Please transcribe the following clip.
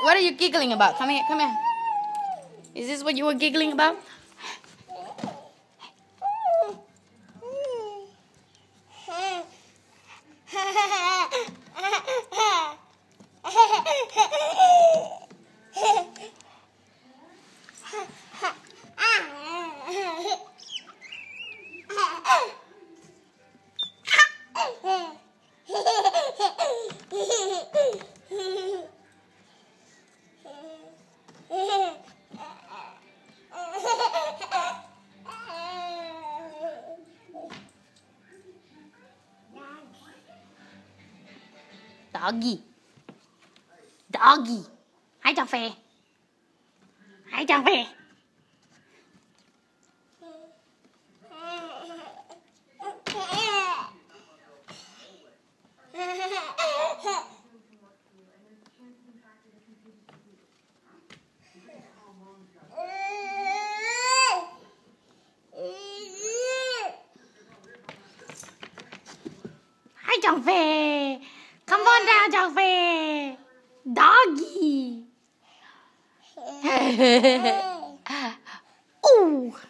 What are you giggling about? Come here, come here. Is this what you were giggling about? Doggy. Doggy. Hi Zhong Fei. Hi Zhong Fei. Hi Zhong Fei. Come on down, Zhong Fei. Doggy. Ooh.